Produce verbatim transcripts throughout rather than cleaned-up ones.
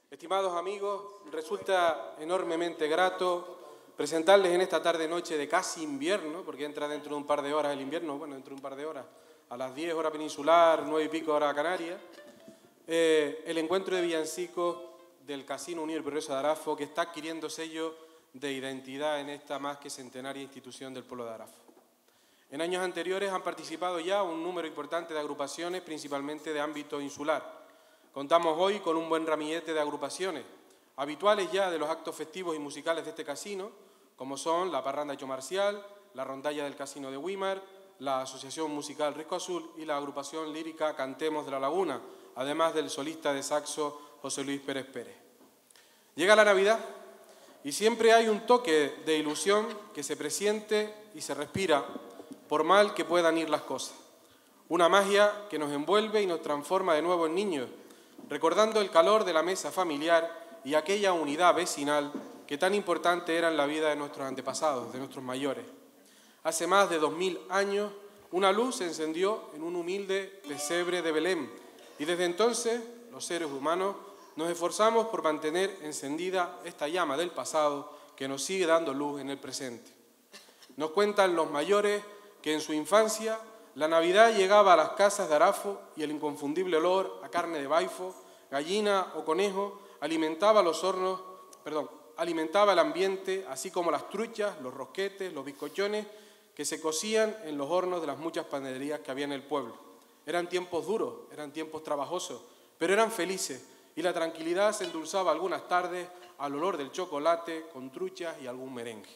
Estimados amigos, resulta enormemente grato presentarles en esta tarde-noche de casi invierno, porque entra dentro de un par de horas el invierno, bueno, dentro de un par de horas, a las diez hora peninsular, nueve y pico hora canaria, eh, el encuentro de villancicos del Casino Unión Progreso de Arafo, que está adquiriendo sello de identidad en esta más que centenaria institución del pueblo de Arafo. En años anteriores han participado ya un número importante de agrupaciones, principalmente de ámbito insular. Contamos hoy con un buen ramillete de agrupaciones, habituales ya de los actos festivos y musicales de este casino, como son la Parranda Hecho Marcial, la Rondalla del Casino de Güímar, la Asociación Musical Risco Azul y la agrupación lírica Cantemos de la Laguna, además del solista de saxo José Luis Pérez Pérez. Llega la Navidad y siempre hay un toque de ilusión que se presiente y se respira, por mal que puedan ir las cosas. Una magia que nos envuelve y nos transforma de nuevo en niños, recordando el calor de la mesa familiar y aquella unidad vecinal que tan importante era en la vida de nuestros antepasados, de nuestros mayores. Hace más de dos mil años, una luz se encendió en un humilde pesebre de Belén y desde entonces los seres humanos nos esforzamos por mantener encendida esta llama del pasado que nos sigue dando luz en el presente. Nos cuentan los mayores que en su infancia la Navidad llegaba a las casas de Arafo y el inconfundible olor a carne de baifo, gallina o conejo alimentaba los hornos, perdón, alimentaba el ambiente, así como las truchas, los rosquetes, los bizcochones que se cocían en los hornos de las muchas panaderías que había en el pueblo. Eran tiempos duros, eran tiempos trabajosos, pero eran felices y la tranquilidad se endulzaba algunas tardes al olor del chocolate con truchas y algún merengue.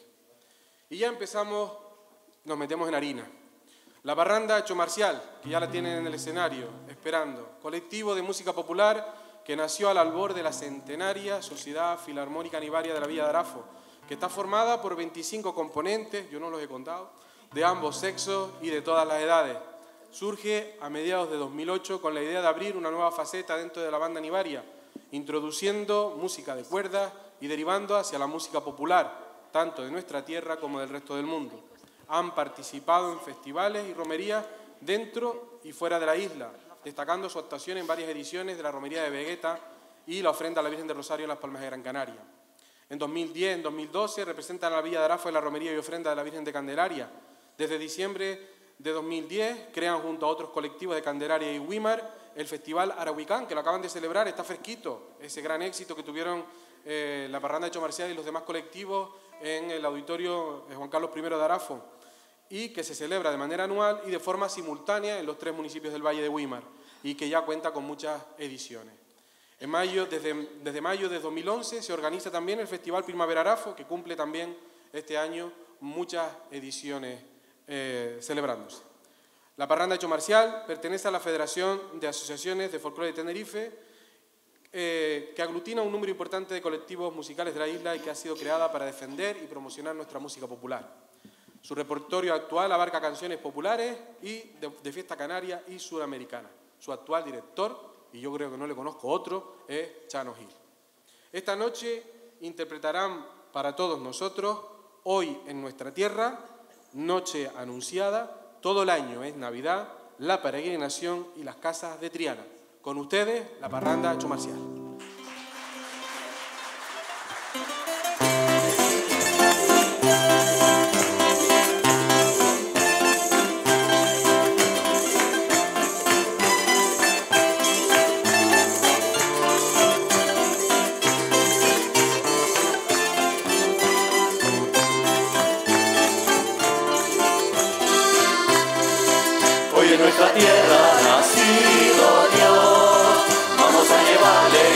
Y ya empezamos, nos metemos en harina. La Parranda Hecho Marcial, que ya la tienen en el escenario, esperando. Colectivo de música popular que nació al albor de la centenaria Sociedad Filarmónica Nivaria de la Villa de Arafo, que está formada por veinticinco componentes, yo no los he contado, de ambos sexos y de todas las edades. Surge a mediados de dos mil ocho con la idea de abrir una nueva faceta dentro de la banda nivaria, introduciendo música de cuerdas y derivando hacia la música popular, tanto de nuestra tierra como del resto del mundo. Han participado en festivales y romerías dentro y fuera de la isla, destacando su actuación en varias ediciones de la romería de Vegueta y la ofrenda a la Virgen de Rosario en Las Palmas de Gran Canaria. En dos mil diez, en dos mil doce representan a la Villa de Arafo en la romería y ofrenda de la Virgen de Candelaria. Desde diciembre de dos mil diez crean junto a otros colectivos de Candelaria y Güímar el Festival Arahuicán, que lo acaban de celebrar, está fresquito, ese gran éxito que tuvieron eh, la Parranda Hecho Marcial y los demás colectivos en el auditorio Juan Carlos primero de Arafo, y que se celebra de manera anual y de forma simultánea en los tres municipios del Valle de Güímar, y que ya cuenta con muchas ediciones. En mayo, desde, desde mayo de dos mil once se organiza también el Festival Primavera Arafo, que cumple también este año muchas ediciones eh, celebrándose. La Parranda Hecho Marcial pertenece a la Federación de Asociaciones de Folclore de Tenerife, eh, que aglutina un número importante de colectivos musicales de la isla y que ha sido creada para defender y promocionar nuestra música popular. Su repertorio actual abarca canciones populares y de, de fiesta canaria y suramericana. Su actual director, y yo creo que no le conozco otro, es Chano Gil. Esta noche interpretarán para todos nosotros, Hoy en nuestra tierra, Noche anunciada, Todo el año es Navidad, La peregrinación y las casas de Triana. Con ustedes, la Parranda Hecho Marcial. En nuestra tierra ha nacido Dios, vamos a llevarle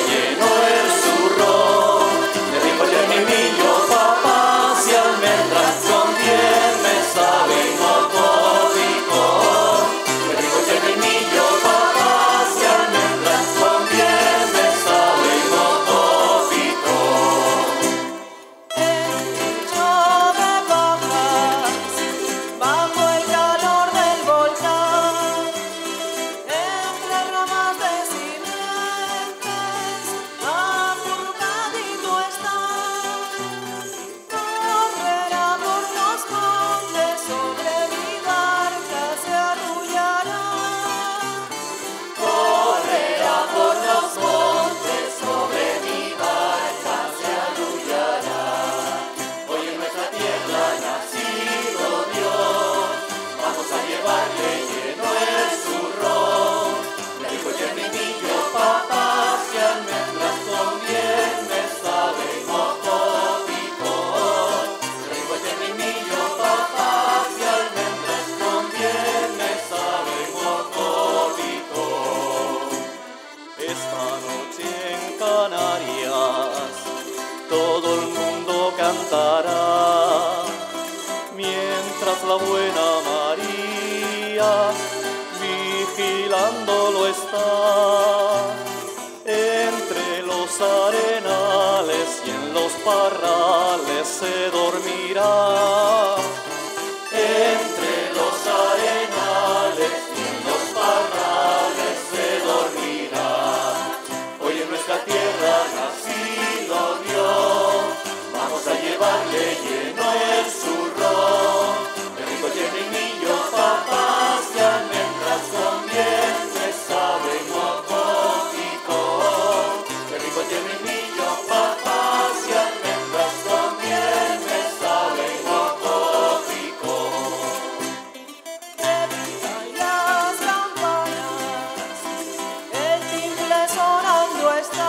Canarias, todo el mundo cantará, mientras la buena María vigilándolo está. Entre los arenales y en los parrales se dormirá. Entre los arenales y en los parrales se dormirá. Hoy en nuestra tierra nacido Dios, vamos a llevarle lleno el zurrón. Qué rico tiene el niño, papás y almendras con miel, me saben mocopico. Qué rico tiene el niño, papás y almendras con miel, me saben mocopico. Repican las campanas, el timbre sonando está,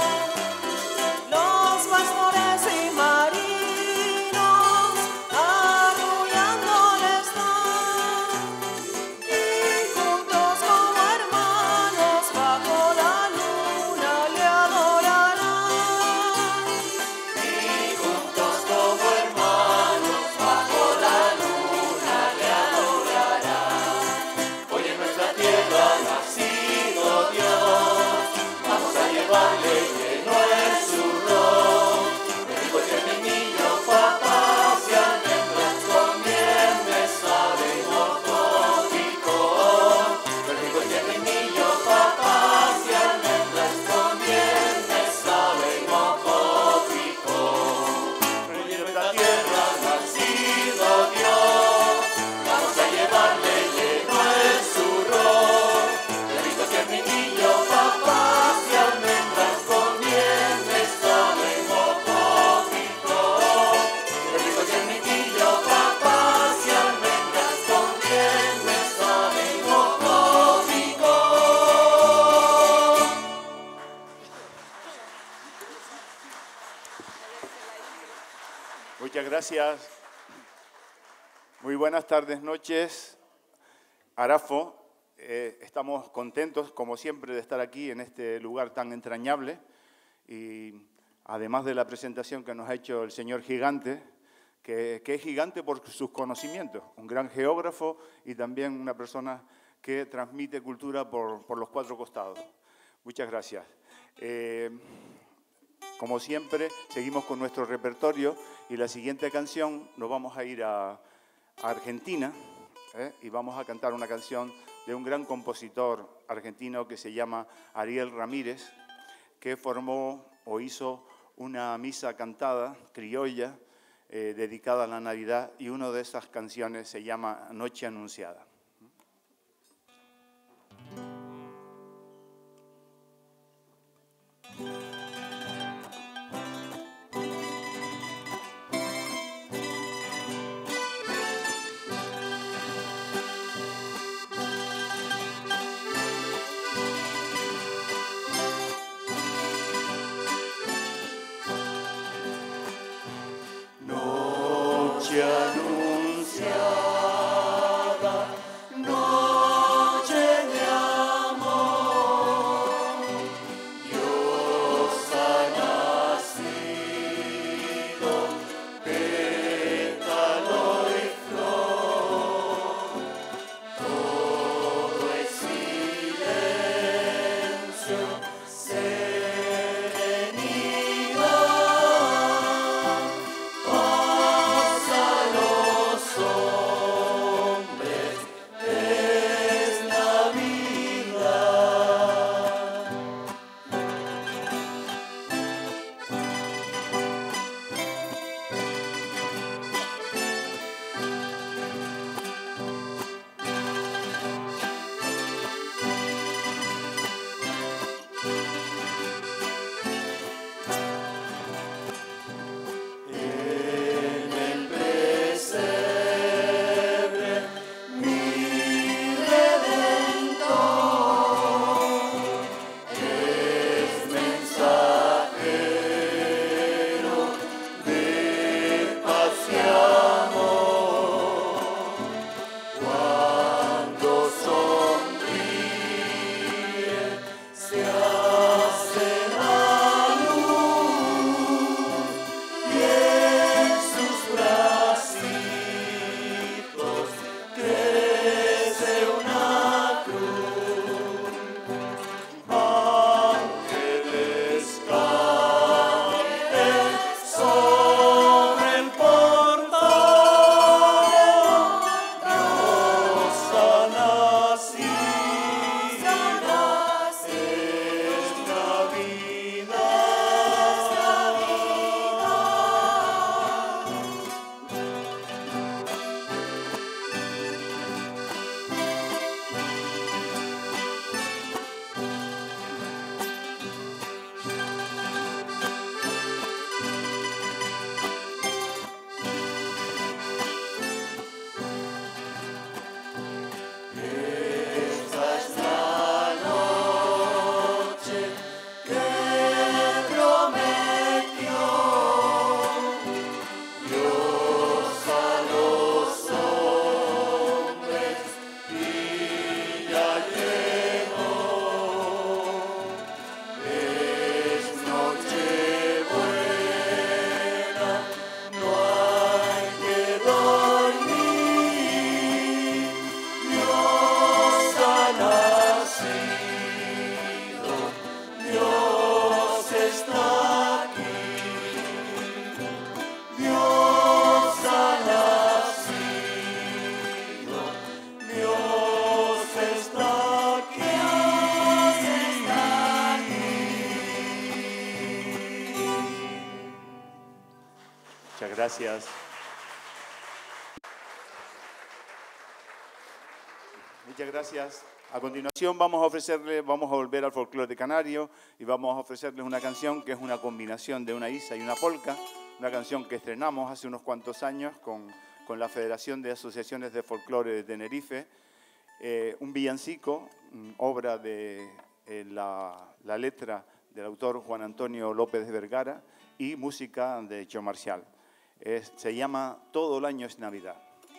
los pastores y marinos arrullando están, y juntos como hermanos bajo la luna le adorarán. Y juntos como hermanos bajo la luna le adorarán. Hoy en nuestra tierra nacido Dios, vamos a llevarle lleno el zurrón. Qué rico tiene el niño, papás y almendras con miel, me saben mocopico. Qué rico tiene el niño, papás y almendras con miel, me saben mocopico. Hoy en nuestra tierra nacido Dios, vamos a llevarle lleno el zurrón. Qué rico tiene el niño, papás y almendras con miel, me saben mocopico. Qué rico tiene el niño, papás y almendras con miel, me saben mocopico. Muchas gracias. Muy buenas tardes, noches. Arafo, eh, estamos contentos, como siempre, de estar aquí en este lugar tan entrañable. Y además de la presentación que nos ha hecho el señor Gigante, que, que es gigante por sus conocimientos, un gran geógrafo y también una persona que transmite cultura por, por los cuatro costados. Muchas gracias. Eh, Como siempre, seguimos con nuestro repertorio y la siguiente canción nos vamos a ir a, a Argentina, ¿eh? Y vamos a cantar una canción de un gran compositor argentino que se llama Ariel Ramírez, que formó o hizo una misa cantada criolla eh, dedicada a la Navidad, y una de esas canciones se llama Noche Anunciada. Noche anunciada, noche de amor, Dios ha nacido, pétalo y flor, todo es silencio, serenidad. Pásalo Muchas gracias. Muchas gracias. A continuación vamos a ofrecerle, vamos a volver al folclore canario y vamos a ofrecerles una canción que es una combinación de una isa y una polca, una canción que estrenamos hace unos cuantos años con, con la Federación de Asociaciones de Folclore de Tenerife, eh, un villancico, obra de eh, la, la letra del autor Juan Antonio López de Vergara y música de Joe Marcial. Es, se llama Todo el año es Navidad.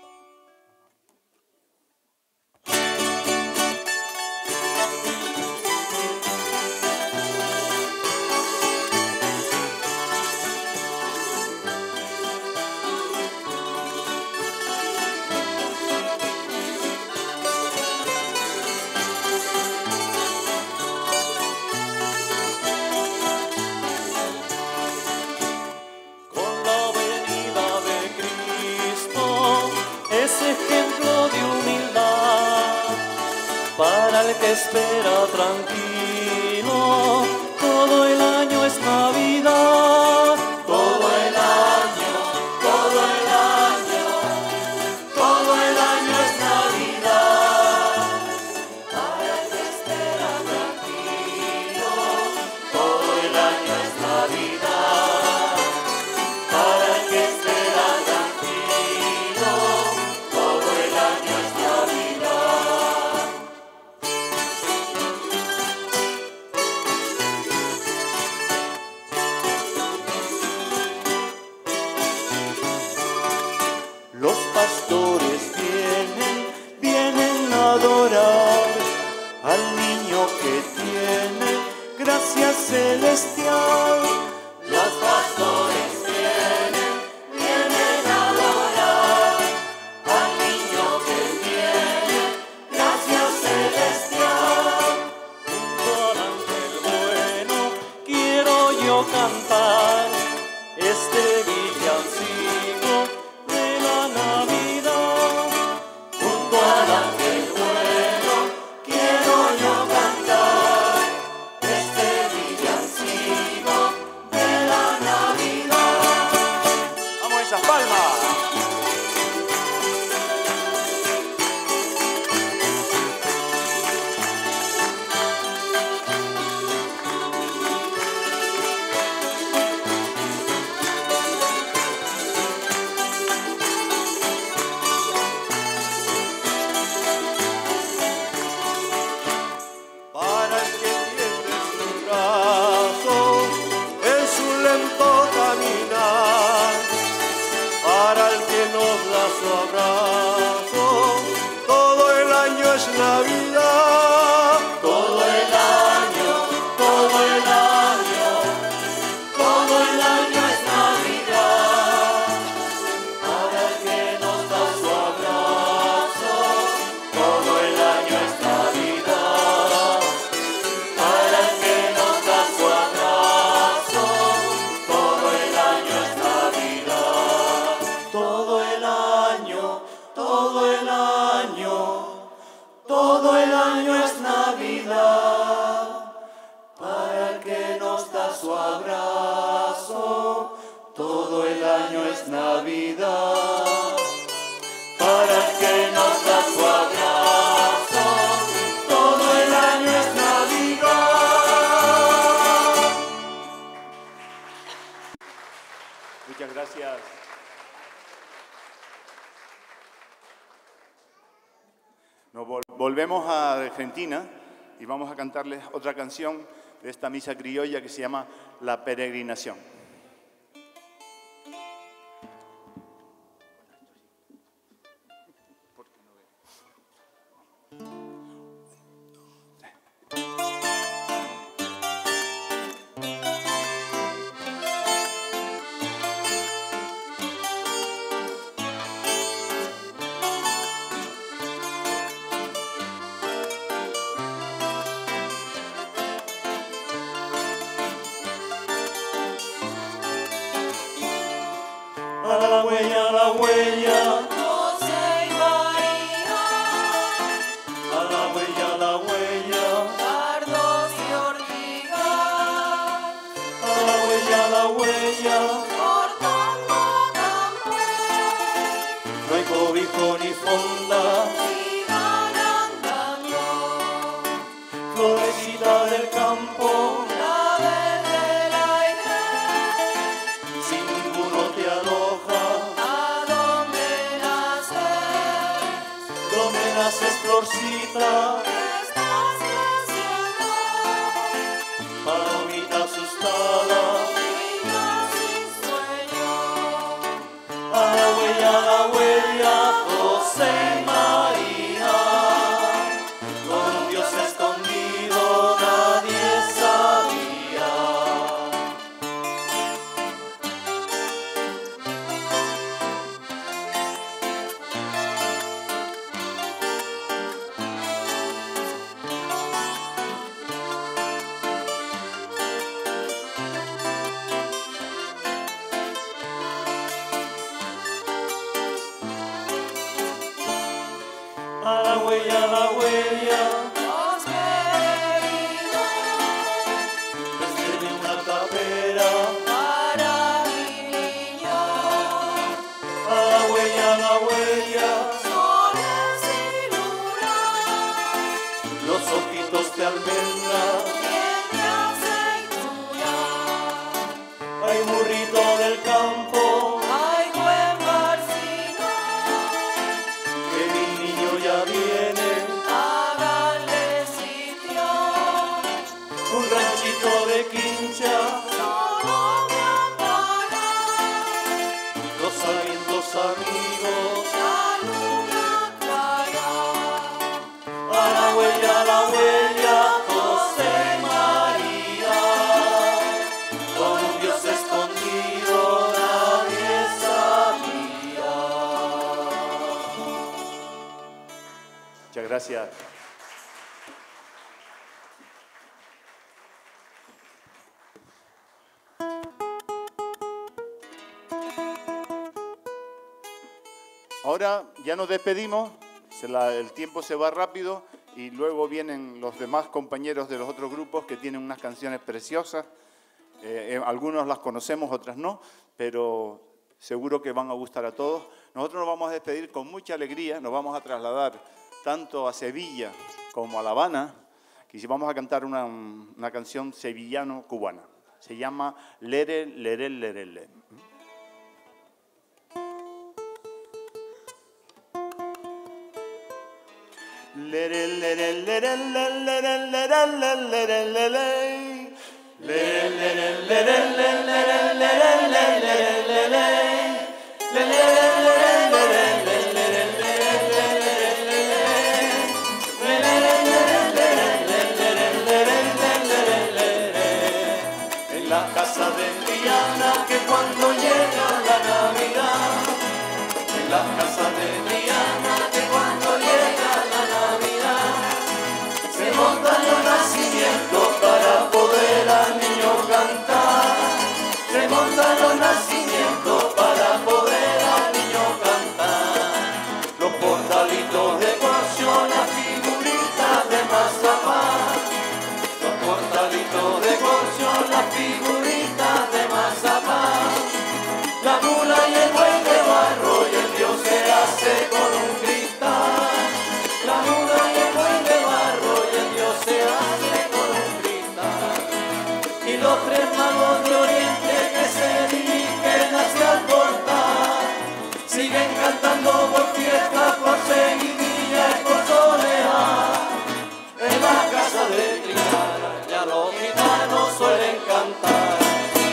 Que espera tranquilo, todo el año es Navidad. Todo el año, todo el año, todo el año es Navidad. Para el que espera tranquilo, todo el año es Navidad. Para el que espera tranquilo, todo el año es Navidad. Los pastores vienen, vienen a adorar al niño que tiene gracia celestial. Los pastores vienen, vienen a adorar al niño que tiene gracia celestial. Junto al ángel bueno quiero yo cantar este villancico de la Navidad. Junto al ángel bueno quiero yo cantar este villancico de la Navidad. ¡Vamos a esas palmas! Para el que tiende su brazo en su lento caminar, para el que nos da su abrazo, todo el año es Navidad. Todo el año, todo el año, todo el año es Navidad. Para el que nos da su abrazo, todo el año es Navidad. Para el que nos da su abrazo, todo el año es Navidad. Todo el año, todo el año, todo el año es Navidad. Para el que nos da su abrazo, todo el año es Navidad. Para el que nos da su abrazo, todo el año es Navidad. Muchas gracias. Nos vol- volvemos a Argentina y vamos a cantarles otra canción de esta misa criolla que se llama La Peregrinación. A la huella, a la huella, José y María, a la huella, a la huella, dardos y ortigas, a la huella, a la huella, cortando responda. sigan andando, Florecita del campo, clavel del aire, si ninguno te aloja, ¿a dónde naces? donde naces florcita, Estás creciendo, palomita asustada, niña sin sueño. a la huella, a la huella, José y María, con un Dios escondido nadie sabía. A la huella, a la huella, Los peregrinos les tiene una tapera. para mi niño, A la huella, a la huella, soles y luna, los ojitos de almendra. miel de aceituna. Hay burrito del campo, Ay, buen barcino, que mi niño ya viene. háganle sitio, Un ranchito de quincha, solo me ampara los alientos amigos. la luna clara. A la huella, a la huella, José y María, con un Dios escondido nadie sabía. Muchas gracias. Ahora ya nos despedimos, se la- el tiempo se va rápido y luego vienen los demás compañeros de los otros grupos que tienen unas canciones preciosas. Eh, eh, algunos las conocemos, otras no, pero seguro que van a gustar a todos. Nosotros nos vamos a despedir con mucha alegría, nos vamos a trasladar tanto a Sevilla como a La Habana, que vamos a cantar una, una canción sevillano-cubana. Se llama Lere, Lere, Lere, Lere. Lere, lere, lere, lere, lere, lere, lere, lere, lere. Lere, lere, lere, lere, lere, lere, lere, lere, lere. Lere, lere, lere, lere, lere, lere, lere. En la casa de Triana, que cuando llega la Navidad, en la casa de Triana, que cuando llega la Navidad, se montan los nacimientos para poder al niño cantar. Se montan los nacimientos para poder al niño cantar. Los portalitos de decoración, las figuritas de mazapán. Los portalitos de decoración, las figuritas de mazapán. La mula y el buey de barro y el Dios se hace con un cristal. La mula y el buey de barro y el Dios se hace con un cristal. Y los tres magos de Oriente que se dirigen hacia el portal siguen cantando por fiestas, por seguidilla y por soleá. En la casa de Triana ya los gitanos suelen cantar.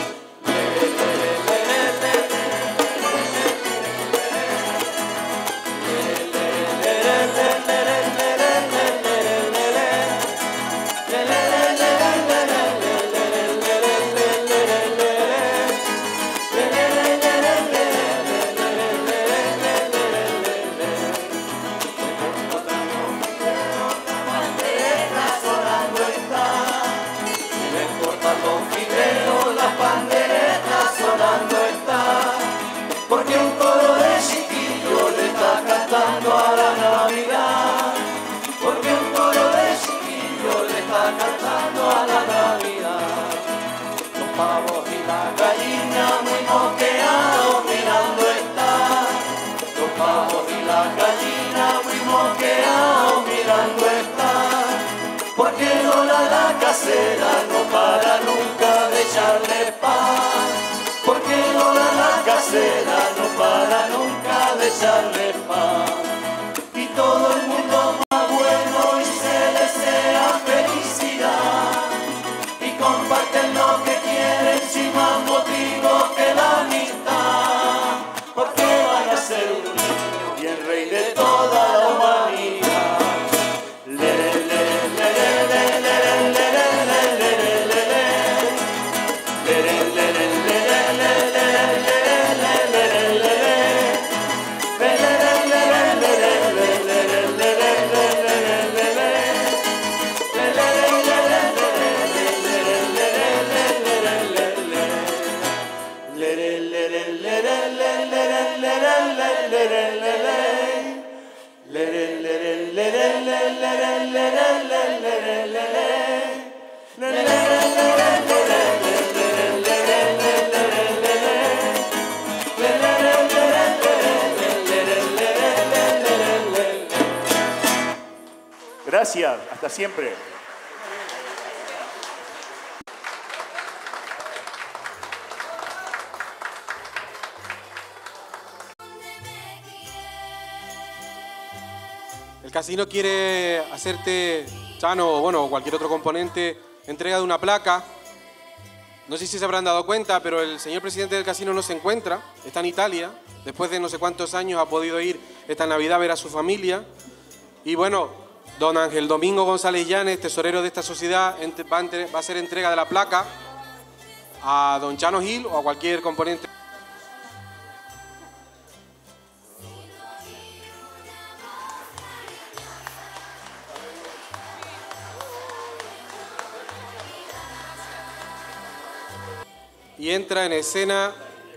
Porque un coro de chiquillos le está cantando a la Navidad. Porque un coro de chiquillos le está cantando a la Navidad. Los pavos y las gallinas muy moqueados mirando están. Los pavos y las gallinas casera no para nunca de echarle pan. Porque Lola la casera no para nunca de echarle pan. Y todo el mundo más bueno y se desea felicidad. Y comparten lo que quieren sin más motivo que la amistad. Porque van a ser un niño y el rey de toda la humanidad. Le, le, le, le, le, le, le, le, le, le, Gracias, hasta siempre. El casino quiere hacerte, Chano o bueno, cualquier otro componente, entrega de una placa. No sé si se habrán dado cuenta, pero el señor presidente del casino no se encuentra, está en Italia. Después de no sé cuántos años ha podido ir esta Navidad a ver a su familia. Y bueno, don Ángel Domingo González Llanes, tesorero de esta sociedad, va a, entre, va a hacer entrega de la placa a don Chano Gil o a cualquier componente. Y entra en escena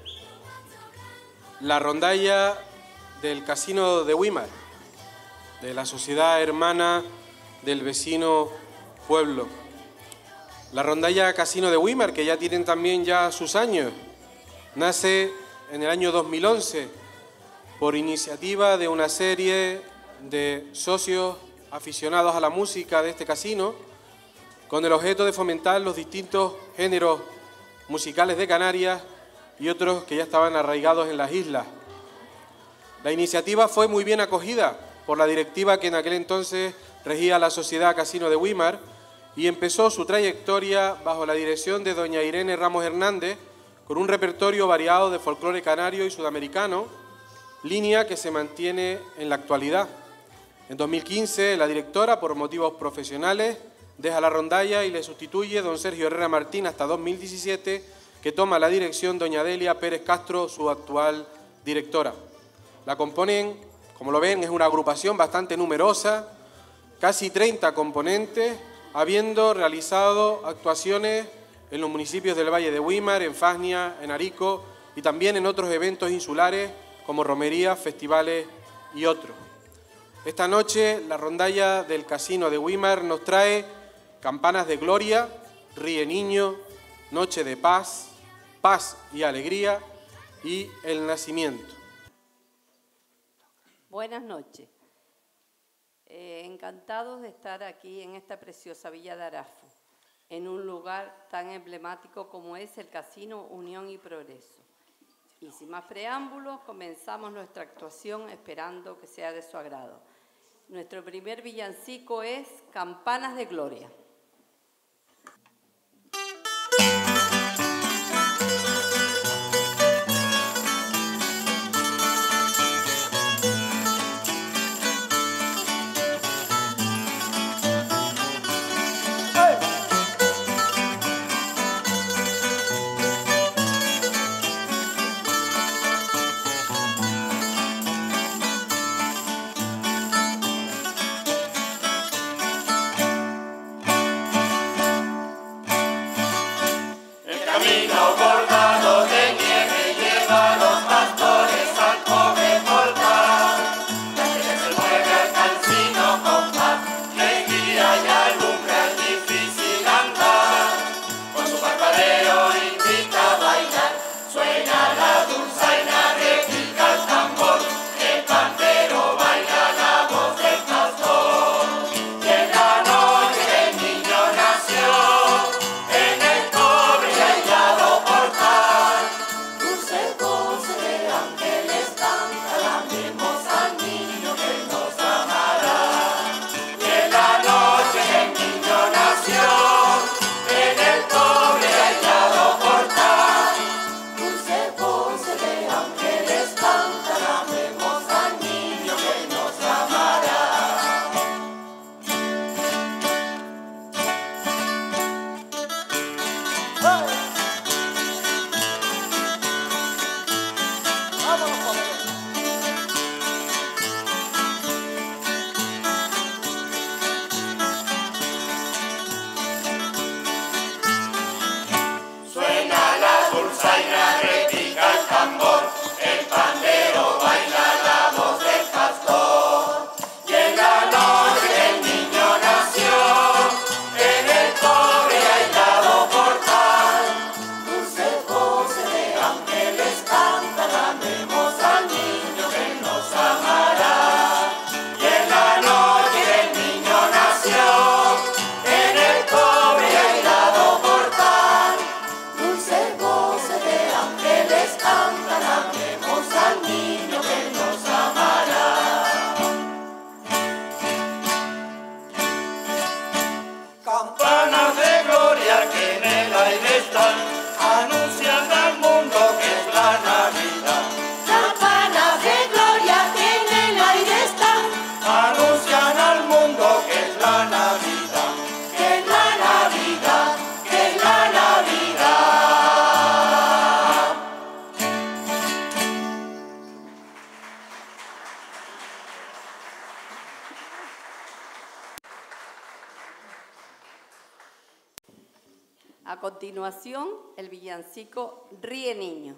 la rondalla del casino de Weimar, de la sociedad hermana del vecino pueblo. La rondalla Casino de Weimar, que ya tienen también ya sus años, nace en el año dos mil once por iniciativa de una serie de socios aficionados a la música de este casino, con el objeto de fomentar los distintos géneros musicales de Canarias y otros que ya estaban arraigados en las islas. La iniciativa fue muy bien acogida por la directiva que en aquel entonces regía la Sociedad Casino de Weimar y empezó su trayectoria bajo la dirección de doña Irene Ramos Hernández con un repertorio variado de folclore canario y sudamericano, línea que se mantiene en la actualidad. En dos mil quince, la directora, por motivos profesionales, deja la rondalla y le sustituye don Sergio Herrera Martín hasta dos mil diecisiete, que toma la dirección doña Delia Pérez Castro, su actual directora. La componen, como lo ven, es una agrupación bastante numerosa, casi treinta componentes, habiendo realizado actuaciones en los municipios del Valle de Weimar, en Fasnia, en Arico y también en otros eventos insulares como romerías, festivales y otros. Esta noche la rondalla del Casino de Weimar nos trae Campanas de Gloria, Ríe Niño, Noche de Paz, Paz y Alegría y El Nacimiento. Buenas noches. Eh, encantados de estar aquí en esta preciosa villa de Arafo, en un lugar tan emblemático como es el Casino Unión y Progreso. Y sin más preámbulos, comenzamos nuestra actuación esperando que sea de su agrado. Nuestro primer villancico es Campanas de Gloria. Hey! continuación, el villancico Ríe Niño.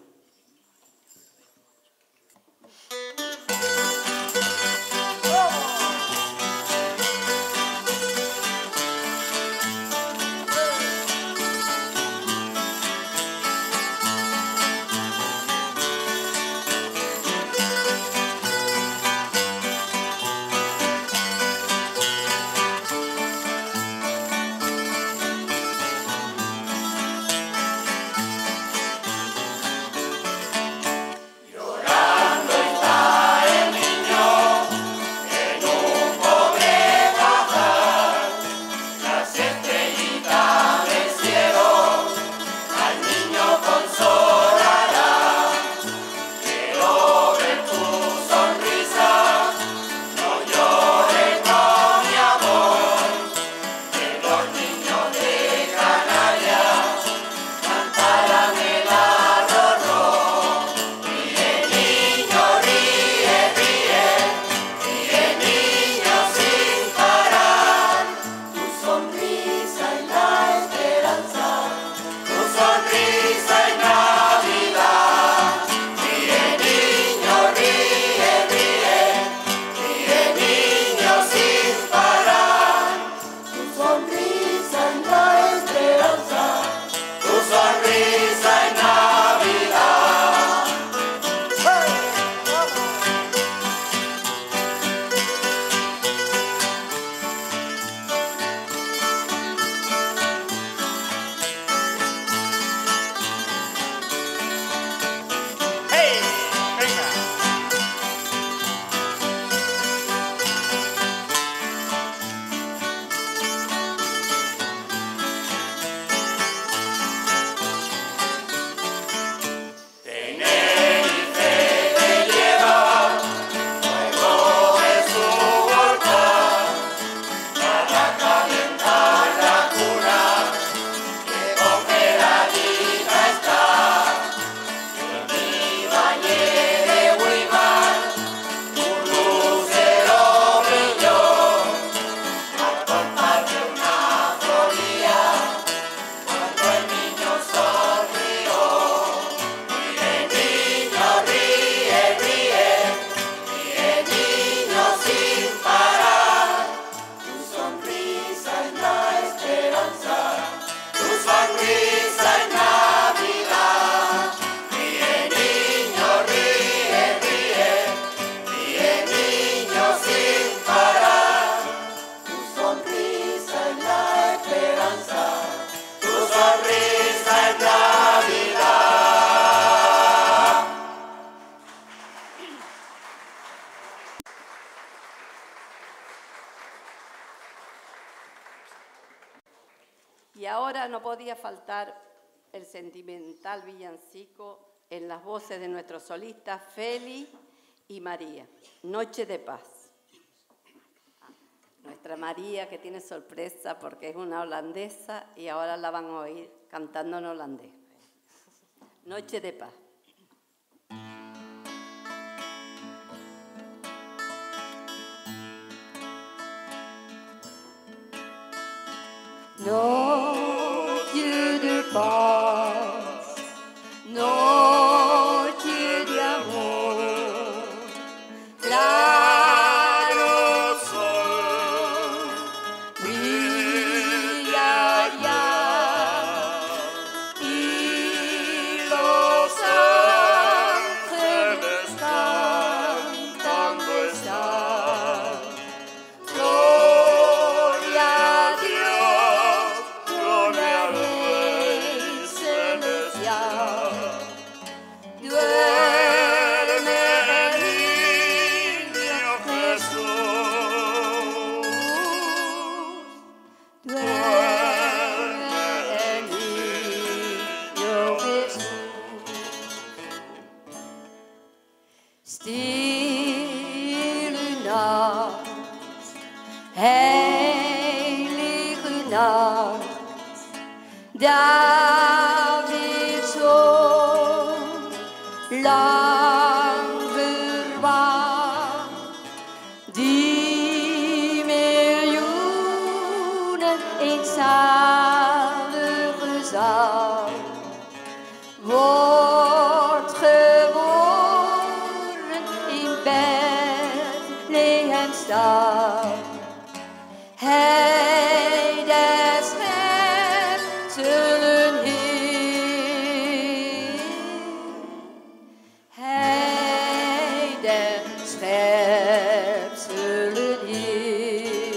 Y ahora no podía faltar el sentimental villancico en las voces de nuestros solistas Feli y María, Noche de Paz. Nuestra María, que tiene sorpresa porque es una holandesa y ahora la van a oír cantando en holandés. Noche de Paz. Noche de paz, noche de amor, claro sol, brilla ya, y los ángeles cantando están. Gloria a Dios, gloria al Rey celestial. Duerme el niño Jesús, duerme el niño Jesús. Stille nacht, heilige nacht, Davids zoon, lang verwacht, die miljoenen eenzalige zaal. wordt geboren in Bethlehemstad. Hij des schepselen Heer, Hij des schepselen Heer.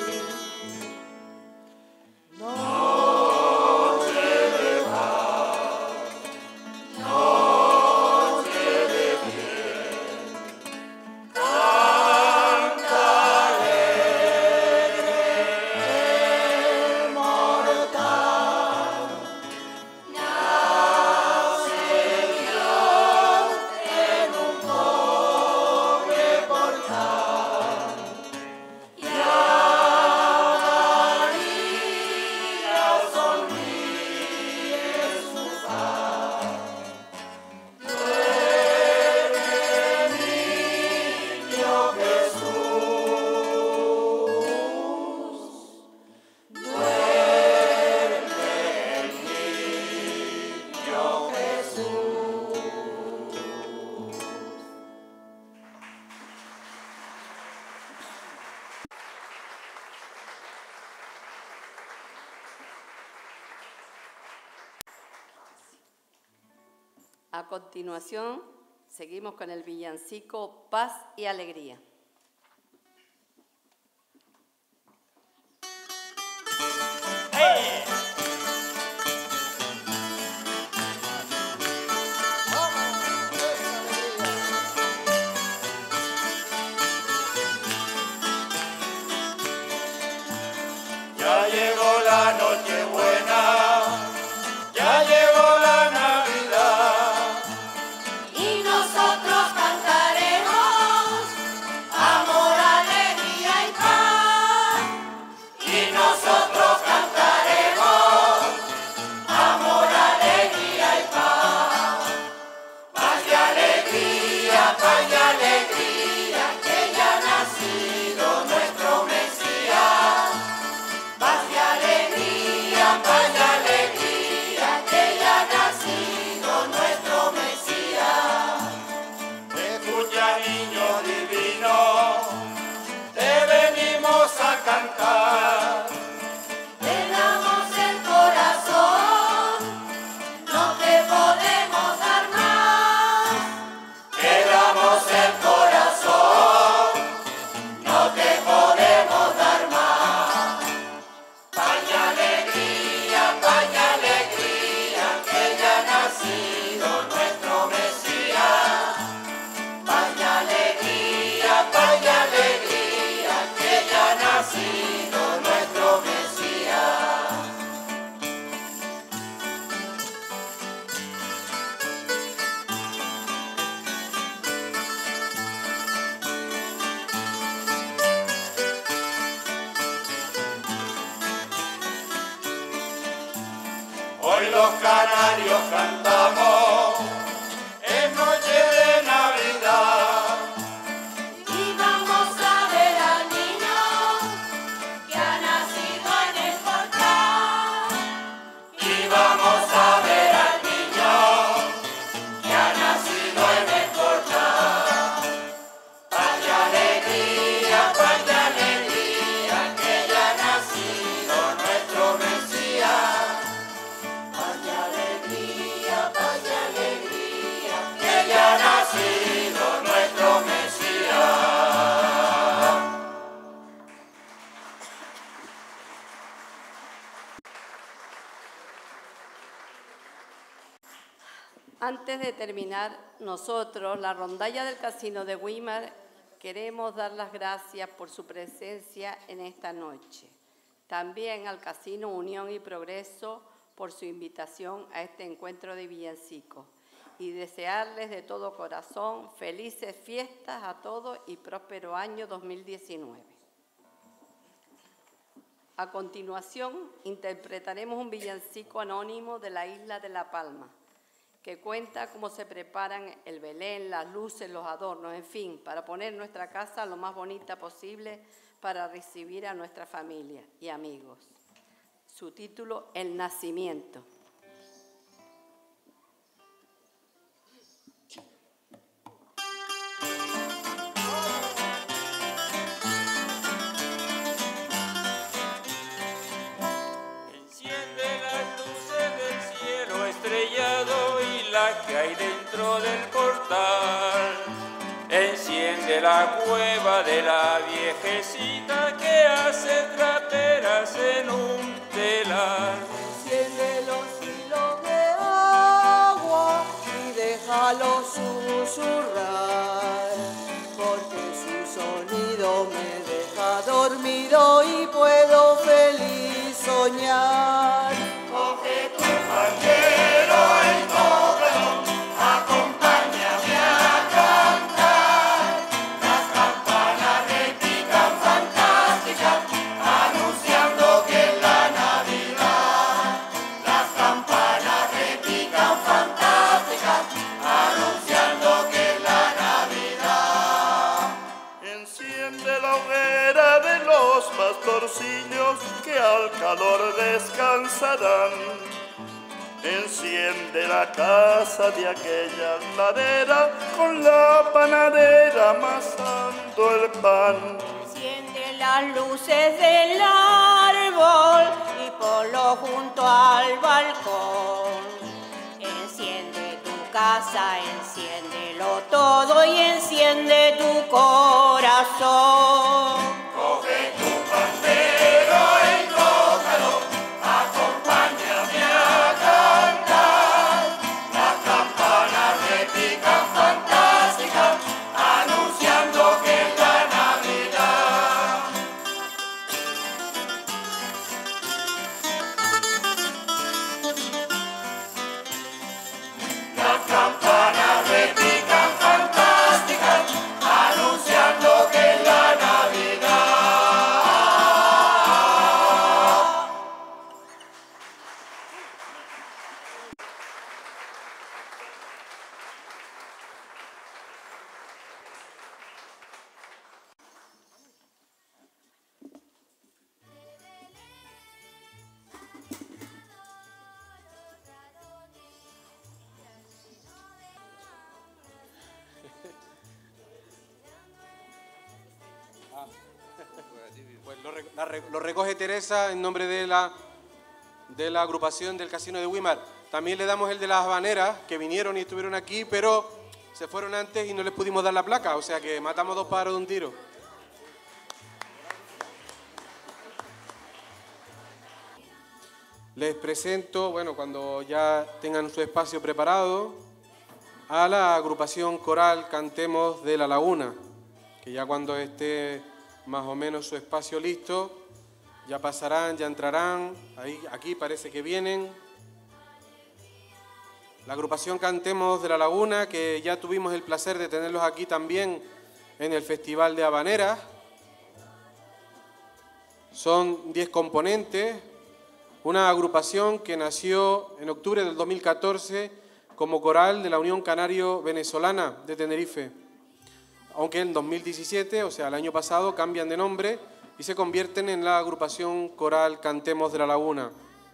A continuación, seguimos con el villancico Paz y Alegría. Ya llegó la Nochebuena, ya llegó la Navidad, Y nosotros cantaremos amor, alegría y paz. y nosotros cantaremos amor, alegría y paz. Paz y alegría, paz y alegría, que ya ha nacido nuestro Mesías. Paz y alegría, paz y alegría, que ya ha nacido nuestro Mesías. Escucha, niño divino, te venimos a cantar. Te damos el corazón, no te podemos dar más. Te damos el corazón, no te podemos dar más. Paz y alegría, paz y alegría, que ya ha nacido nuestro Mesías. Paz y alegría, paz y alegría, que ya ha nacido nuestro Mesías. Hoy los canarios cantamos en noche de Navidad. Y vamos a ver al niño que ha nacido en el portal. Y vamos a ver al niño que ha nacido en el portal. Paz y alegría, paz y alegría, que ya ha nacido nuestro Mesías. Paz y alegría, paz y alegría, que ya ha nacido nuestro Mesías. Antes de terminar, nosotros, la rondalla del Casino de Weimar, queremos dar las gracias por su presencia en esta noche. También al Casino Unión y Progreso por su invitación a este encuentro de villancicos. Y desearles de todo corazón felices fiestas a todos y próspero año dos mil diecinueve. A continuación, interpretaremos un villancico anónimo de la isla de La Palma, que cuenta cómo se preparan el Belén, las luces, los adornos, en fin, para poner nuestra casa lo más bonita posible para recibir a nuestra familia y amigos. Su título, El Nacimiento. que hay dentro del portal. Enciende la cueva de la viejecita que hace traperas en un telar. Enciende los hilos de agua y déjalo susurrar, porque su sonido me deja dormido y puedo feliz soñar. Coge tu pandero y tócalo, acompáñame a cantar. Las campanas repican fantásticas, anunciando que es la Navidad. Las campanas repican fantásticas, anunciando que es la Navidad. Enciende la hoguera de los pastorcillos que al calor descansarán. Enciende la casa de aquella ladera con la panadera amasando el pan. Enciende las luces del árbol y ponlo junto al balcón. Enciende tu casa, enciéndelo todo y enciende tu corazón. Coge tu pandero y tócalo, acompáñame a cantar. Las campanas repican fantásticas, anunciando que es la Navidad. Las campanas repican fantásticas, anunciando que es la Navidad. Pues lo, re- la re- lo recoge Teresa en nombre de la, de la agrupación del Casino de Wimar. También le damos el de las habaneras, que vinieron y estuvieron aquí, pero se fueron antes y no les pudimos dar la placa, o sea que matamos dos pájaros de un tiro. Les presento, bueno, cuando ya tengan su espacio preparado, a la agrupación coral Cantemos de la Laguna, que ya cuando esté más o menos su espacio listo, ya pasarán, ya entrarán, ahí, aquí parece que vienen. La agrupación Cantemos de la Laguna, que ya tuvimos el placer de tenerlos aquí también en el Festival de Habaneras. Son diez componentes, una agrupación que nació en octubre del dos mil catorce como coral de la Unión Canario Venezolana de Tenerife. Aunque en dos mil diecisiete, o sea, el año pasado, cambian de nombre y se convierten en la agrupación coral Cantemos de la Laguna.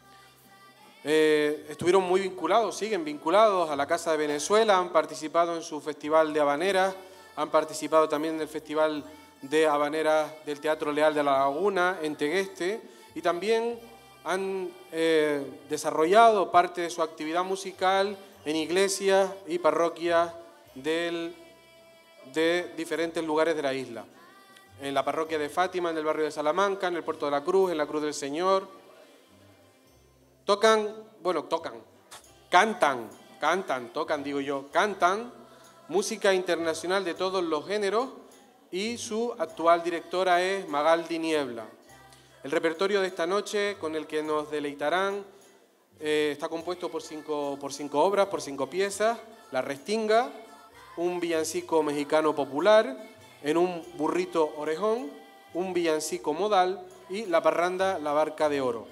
Eh, estuvieron muy vinculados, siguen vinculados a la Casa de Venezuela, han participado en su Festival de Habaneras, han participado también en el Festival de Habaneras del Teatro Leal de la Laguna, en Tegueste, y también han eh, desarrollado parte de su actividad musical en iglesias y parroquias del de diferentes lugares de la isla. En la parroquia de Fátima, en el barrio de Salamanca, en el Puerto de la Cruz, en la Cruz del Señor. Tocan, bueno, tocan, cantan, cantan, tocan, digo yo, cantan música internacional de todos los géneros y su actual directora es Magaldi Niebla. El repertorio de esta noche con el que nos deleitarán eh, está compuesto por cinco, por cinco obras, por cinco piezas: La Restinga, un villancico mexicano popular, En un burrito orejón, un villancico modal y La Parranda, la Barca de Oro.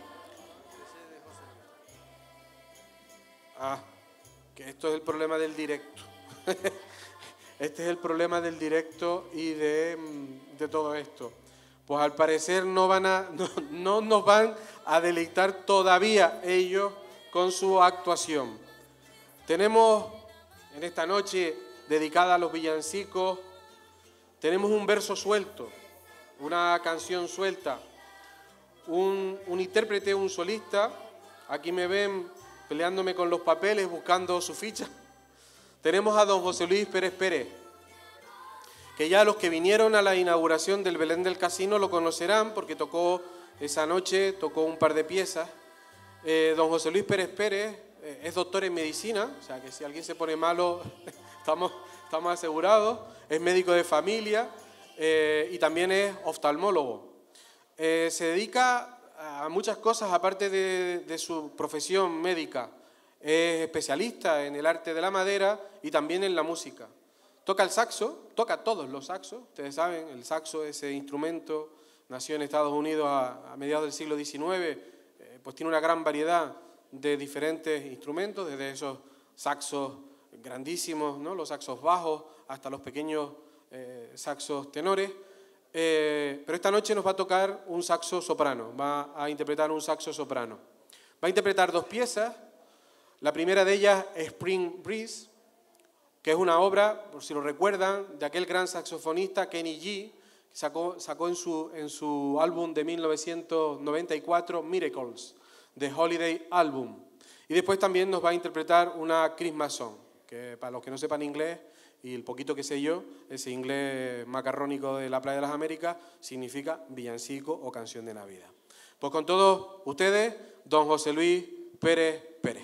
Ah, que esto es el problema del directo. Este es el problema del directo y de, de todo esto. Pues al parecer no, van a, no, no nos van a deleitar todavía ellos con su actuación. Tenemos en esta noche dedicada a los villancicos, tenemos un verso suelto, una canción suelta, un, un intérprete, un solista. Aquí me ven peleándome con los papeles, buscando su ficha, tenemos a don José Luis Pérez Pérez, que ya los que vinieron a la inauguración del Belén del Casino lo conocerán porque tocó esa noche, tocó un par de piezas. Eh, don José Luis Pérez Pérez eh, es doctor en medicina, o sea que si alguien se pone malo estamos, estamos asegurados, es médico de familia eh, y también es oftalmólogo. Eh, se dedica a muchas cosas aparte de, de su profesión médica. Es especialista en el arte de la madera y también en la música. Toca el saxo, toca todos los saxos. Ustedes saben, el saxo, ese instrumento, nació en Estados Unidos a, a mediados del siglo diecinueve, eh, pues tiene una gran variedad de diferentes instrumentos, desde esos saxos grandísimos, ¿no?, los saxos bajos, hasta los pequeños eh, saxos tenores. Eh, pero esta noche nos va a tocar un saxo soprano, va a interpretar un saxo soprano. Va a interpretar dos piezas. La primera de ellas es Spring Breeze, que es una obra, por si lo recuerdan, de aquel gran saxofonista Kenny G, que sacó, sacó en, su, en su álbum de mil novecientos noventa y cuatro, Miracles, The Holiday Album. Y después también nos va a interpretar una Christmas Song, que para los que no sepan inglés, y el poquito que sé yo, ese inglés macarrónico de la Playa de las Américas, significa villancico o canción de Navidad. Pues con todos ustedes, don José Luis Pérez Pérez.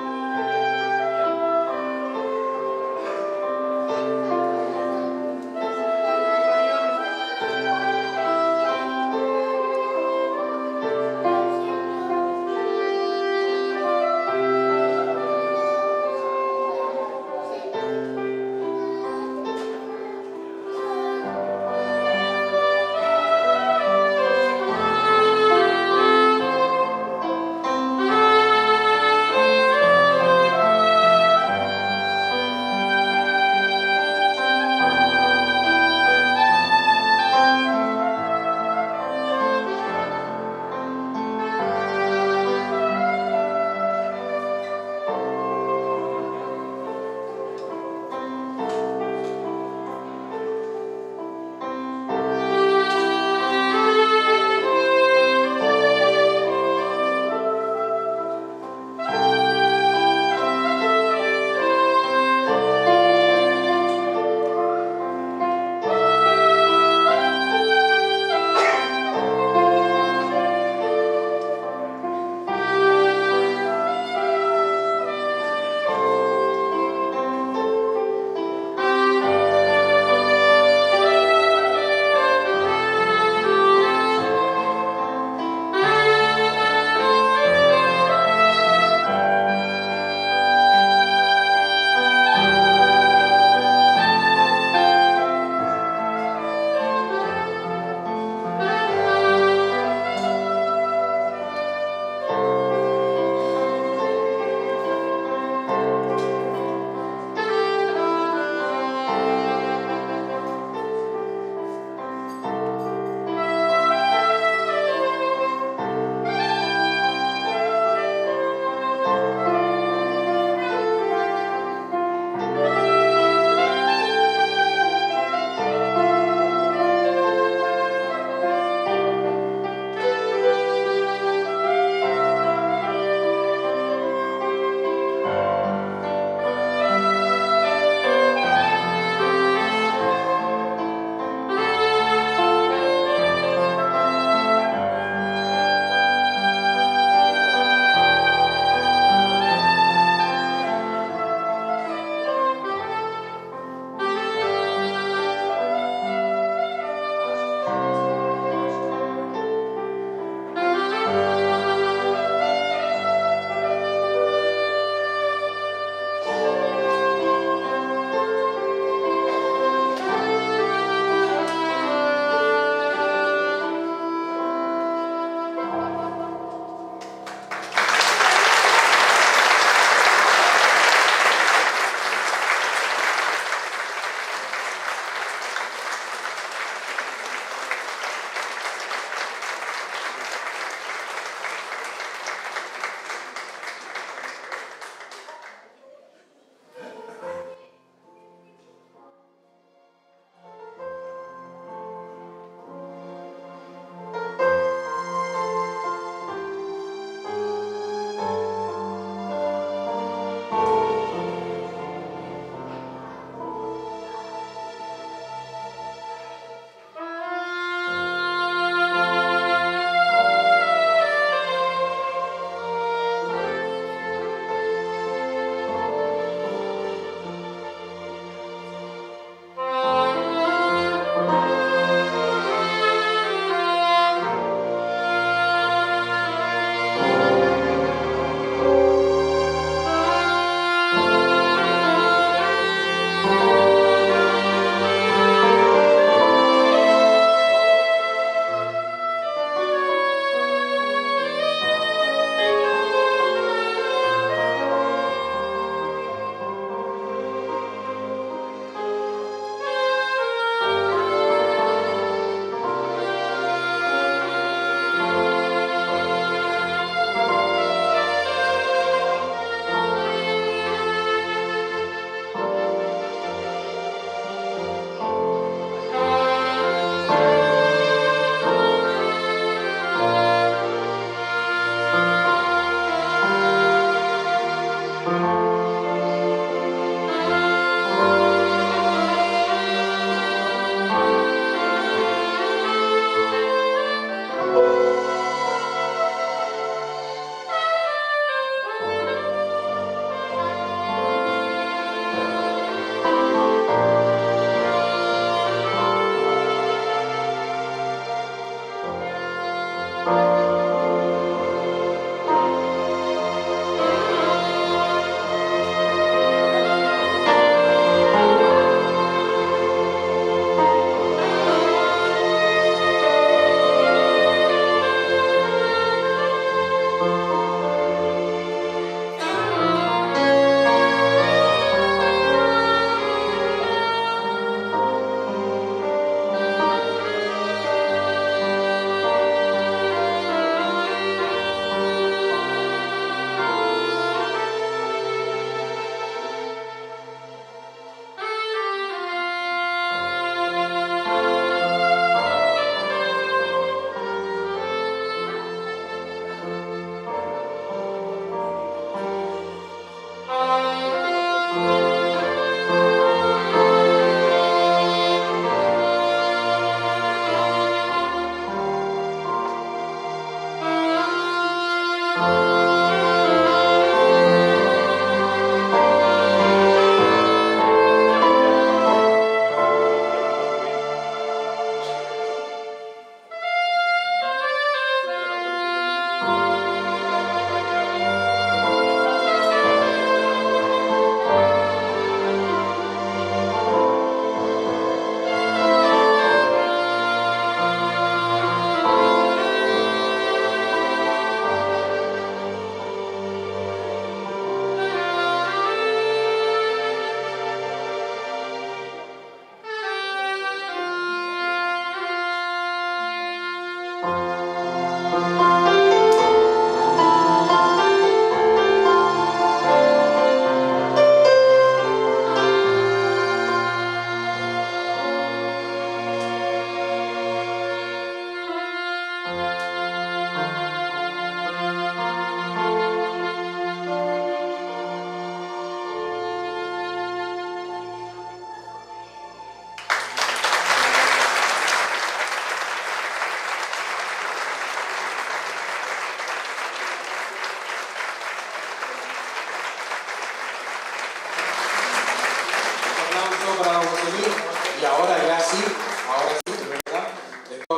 Thank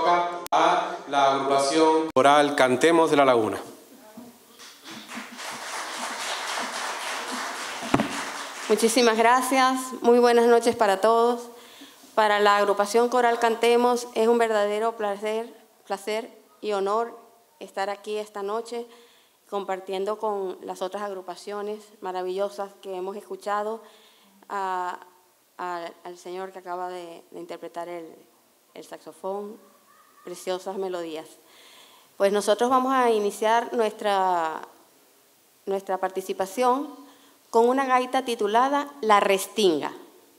toca a la agrupación coral Cantemos de la Laguna. Muchísimas gracias, muy buenas noches para todos. Para la agrupación coral Cantemos es un verdadero placer, placer y honor estar aquí esta noche compartiendo con las otras agrupaciones maravillosas que hemos escuchado, a, a, al señor que acaba de, de interpretar el, el saxofón, preciosas melodías. Pues nosotros vamos a iniciar nuestra, nuestra participación con una gaita titulada La Restinga.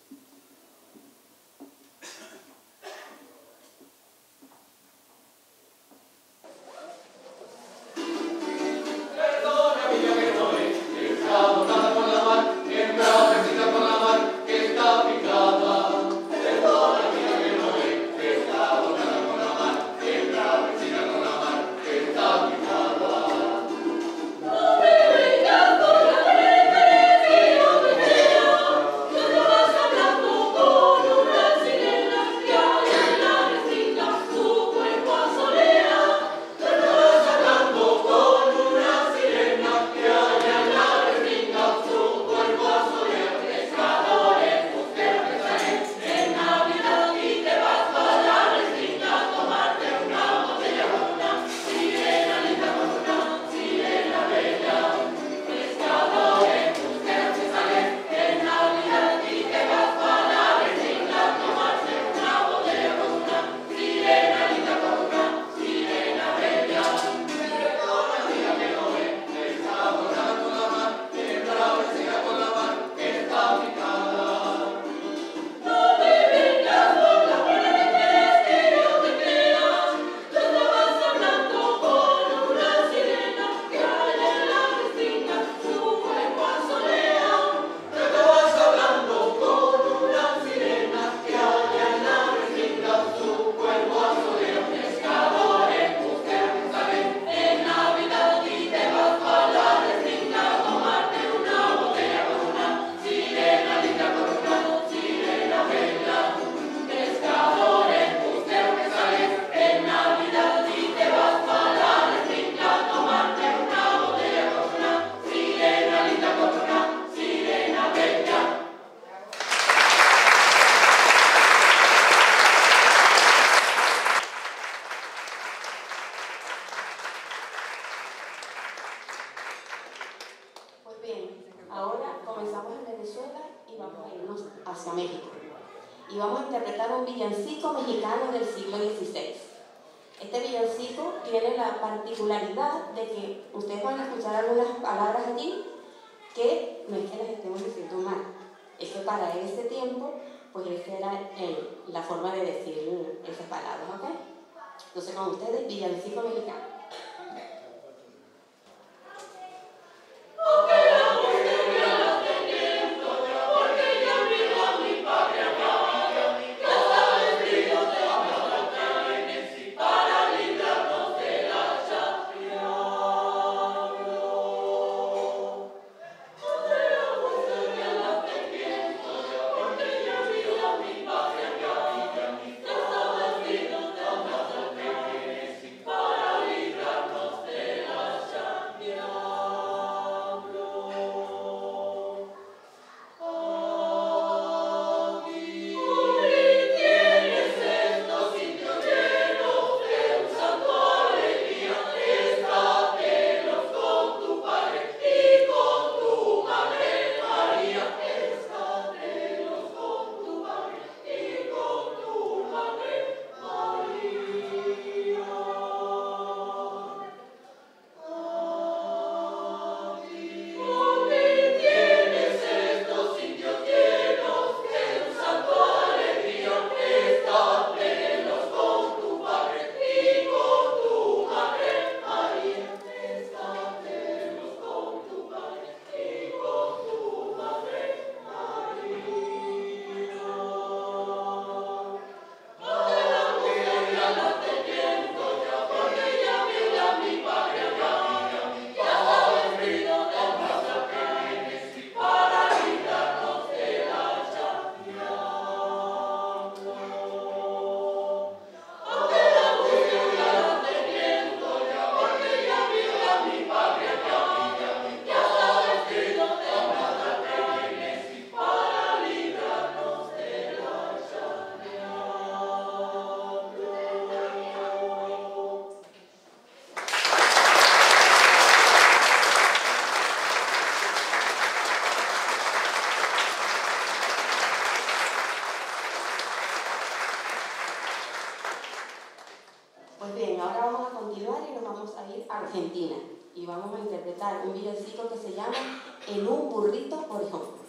Entonces con ustedes, villancico mexicano. Para bien, ahora vamos a continuar y nos vamos a ir a Argentina. Y vamos a interpretar un villancico que se llama En un burrito orejón.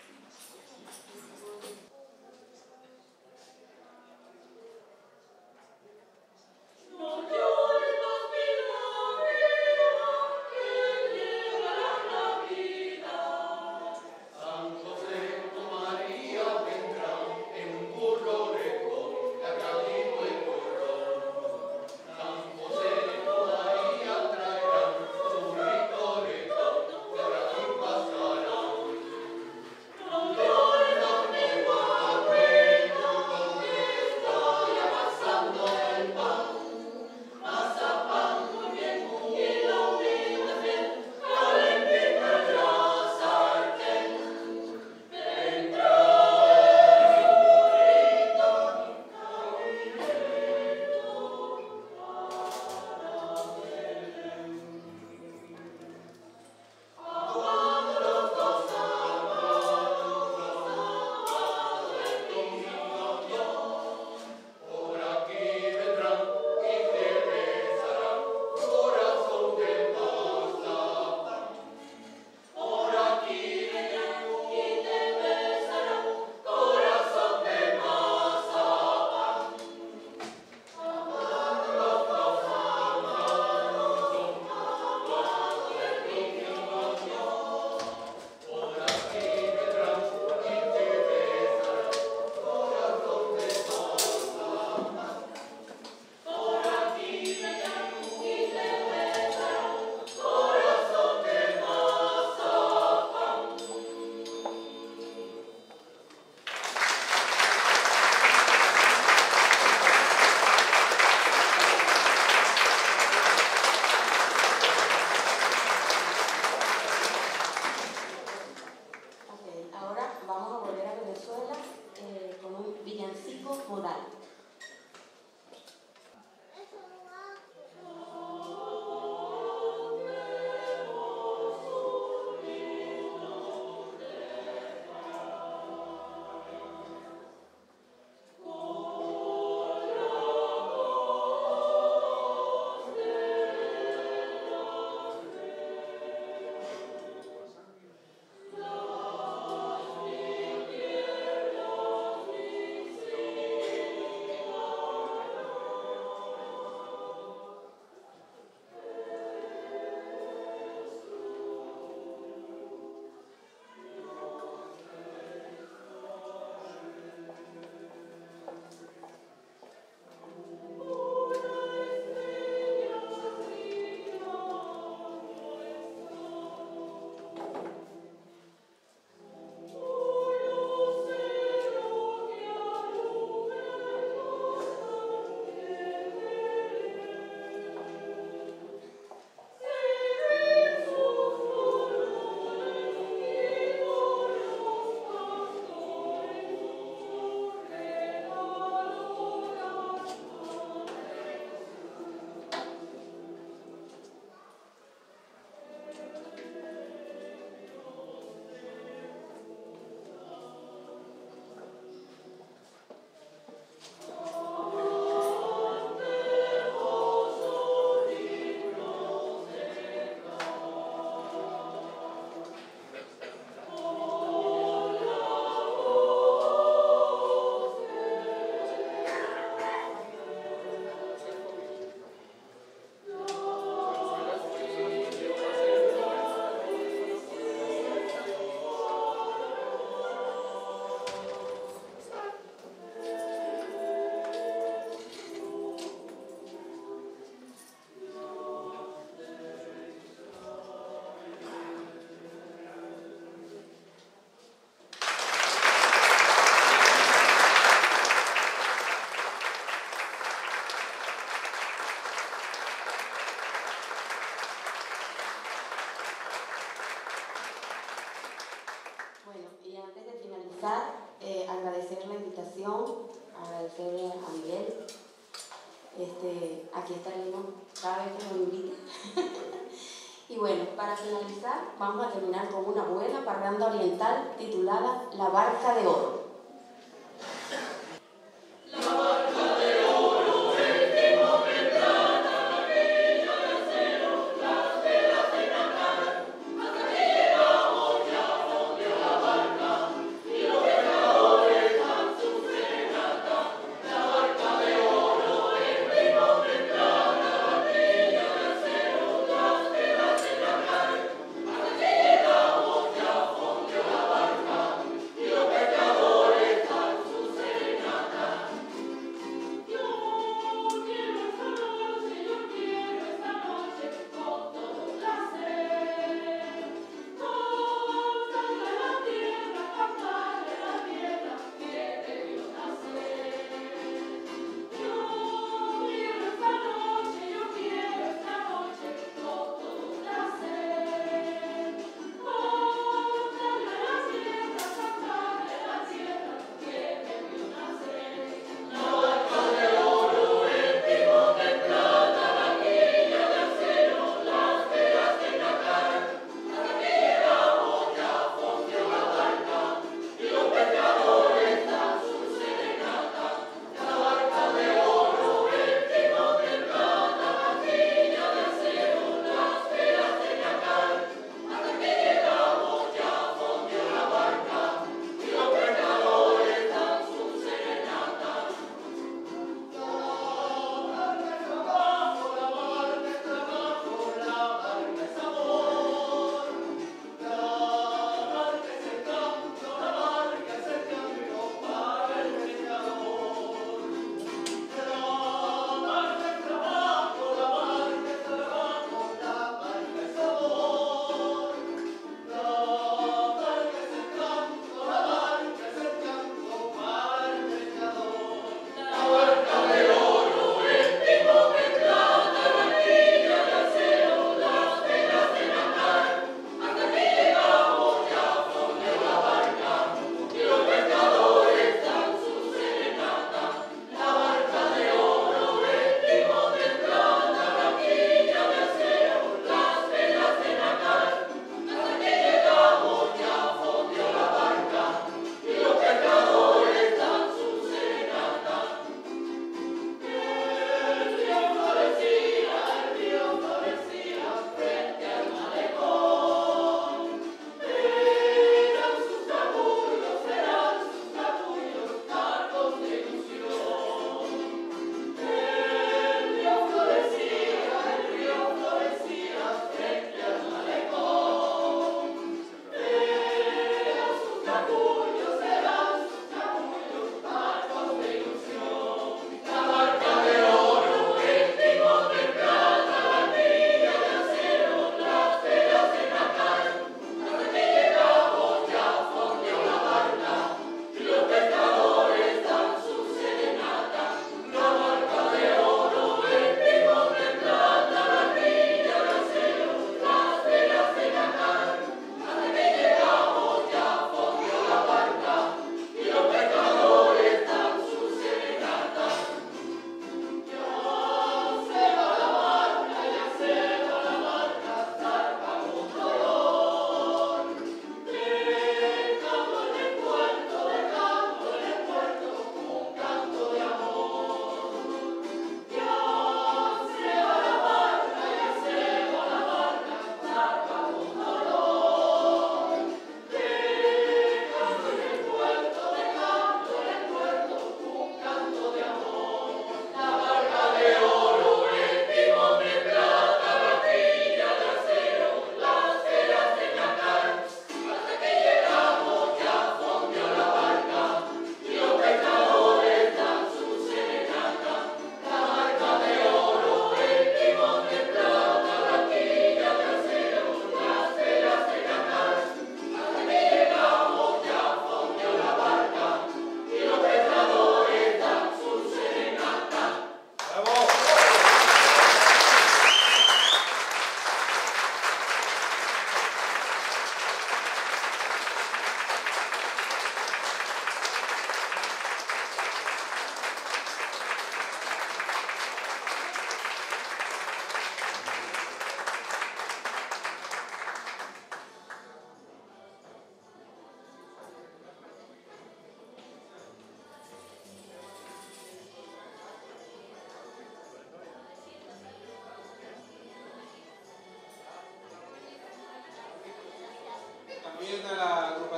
Eh, agradecer la invitación, agradecerle a Miguel. Este, aquí estaremos cada vez que nos invite. Y bueno, para finalizar, vamos a terminar con una buena parranda oriental titulada La Barca de Oro. La barca de oro, el que no vendrá.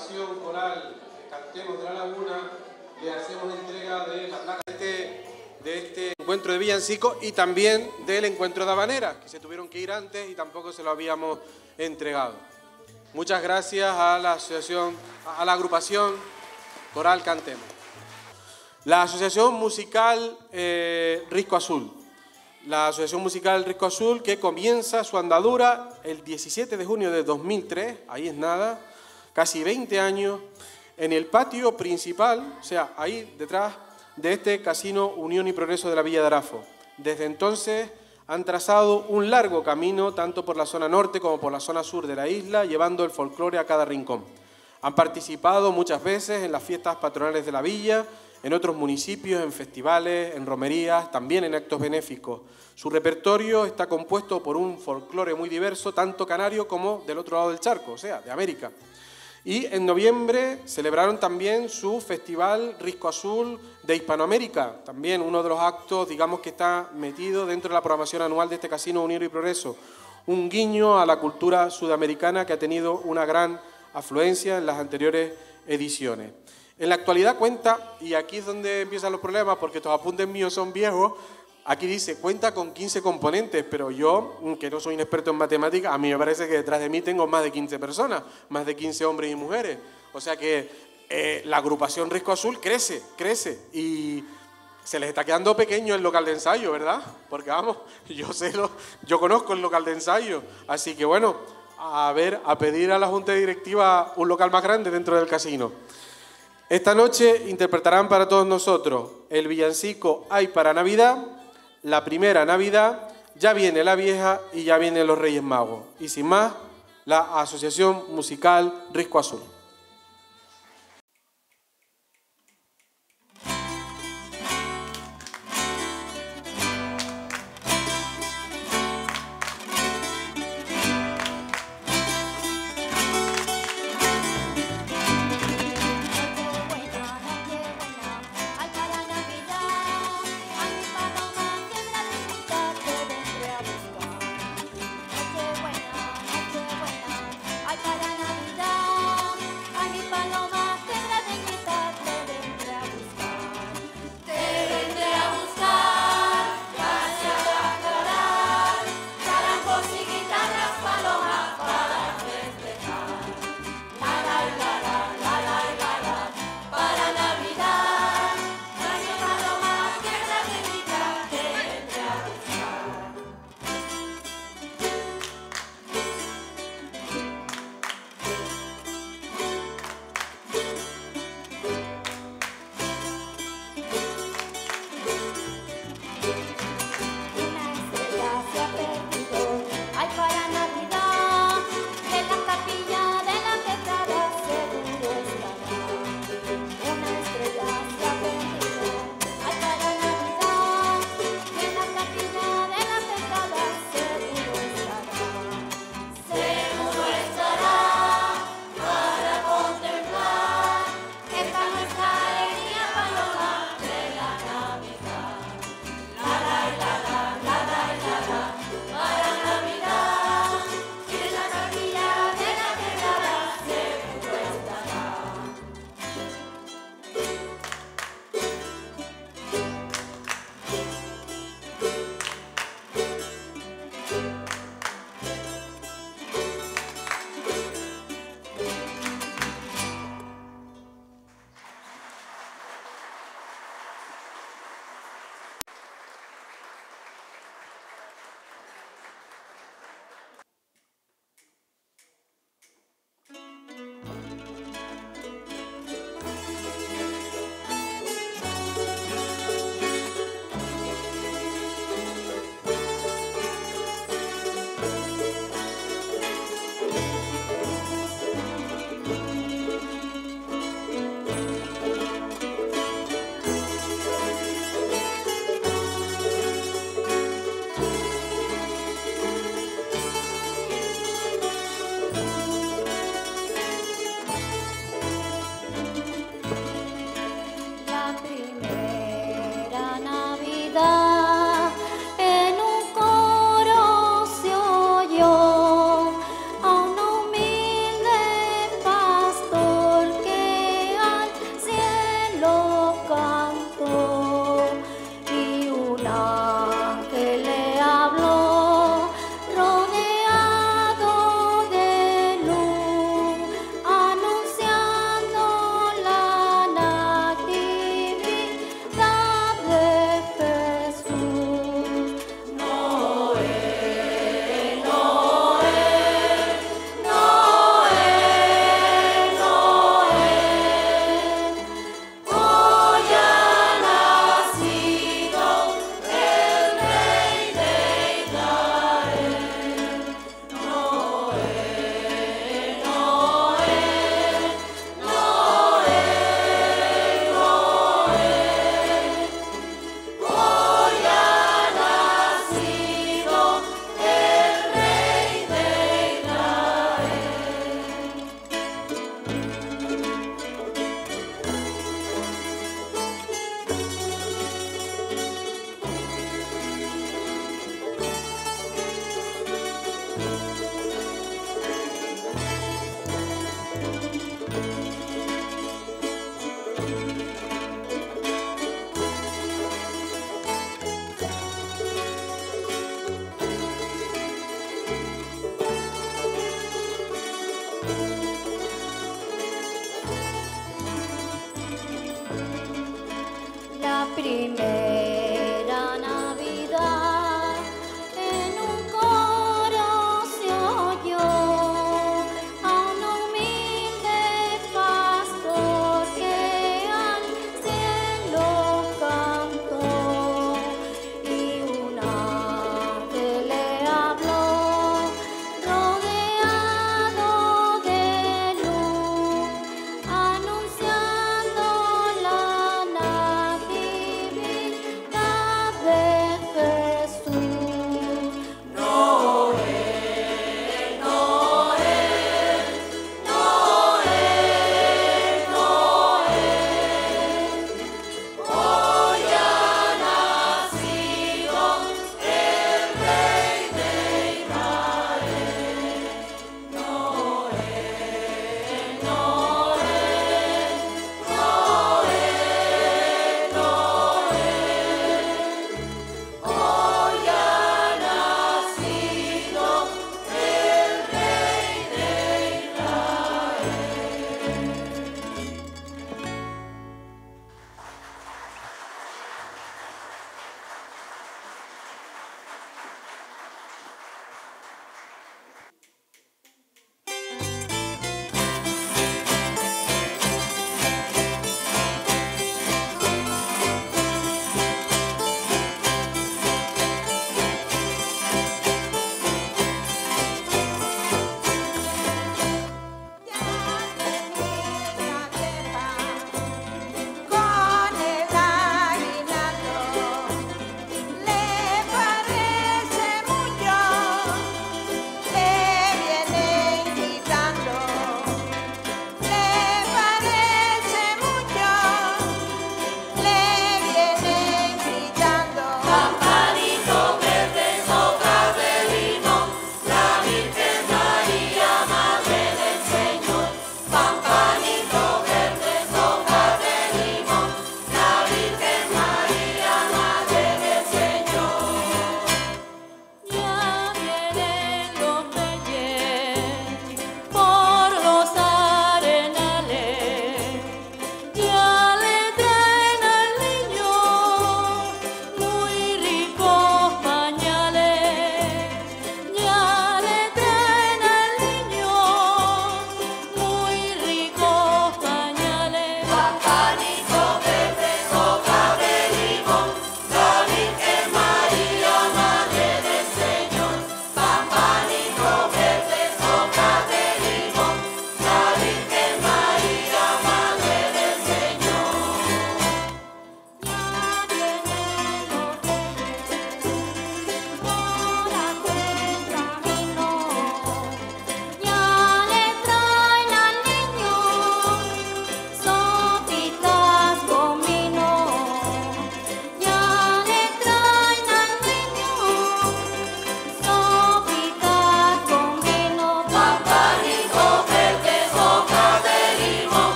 agrupación coral Cantemos de la Laguna le hacemos entrega de la placa de este, de este encuentro de villancicos y también del encuentro de habaneras, que se tuvieron que ir antes y tampoco se lo habíamos entregado. Muchas gracias a la asociación, a la agrupación coral Cantemos. La asociación musical eh, Risco Azul. La asociación musical Risco Azul que comienza su andadura el diecisiete de junio de dos mil tres, ahí es nada, casi veinte años, en el patio principal, o sea, ahí detrás de este Casino Unión y Progreso de la Villa de Arafo. Desde entonces han trazado un largo camino, tanto por la zona norte como por la zona sur de la isla, llevando el folclore a cada rincón. Han participado muchas veces en las fiestas patronales de la villa, en otros municipios, en festivales, en romerías, también en actos benéficos. Su repertorio está compuesto por un folclore muy diverso, tanto canario como del otro lado del charco, o sea, de América. Y en noviembre celebraron también su festival Risco Azul de Hispanoamérica, también uno de los actos, digamos, que está metido dentro de la programación anual de este Casino Unión y Progreso. Un guiño a la cultura sudamericana que ha tenido una gran afluencia en las anteriores ediciones. En la actualidad cuenta, y aquí es donde empiezan los problemas, porque estos apuntes míos son viejos, aquí dice, cuenta con quince componentes, pero yo, que no soy un experto en matemáticas, a mí me parece que detrás de mí tengo más de quince personas, más de quince hombres y mujeres. O sea que eh, la agrupación Risco Azul crece, crece, y se les está quedando pequeño el local de ensayo, ¿verdad? Porque vamos, yo sé, lo, yo conozco el local de ensayo, así que bueno, a ver, a pedir a la Junta Directiva un local más grande dentro del casino. Esta noche interpretarán para todos nosotros el villancico Hay para Navidad, la primera Navidad, ya viene la vieja y ya vienen los Reyes Magos. Y sin más, la Asociación Musical Risco Azul. Ay, para Navidad,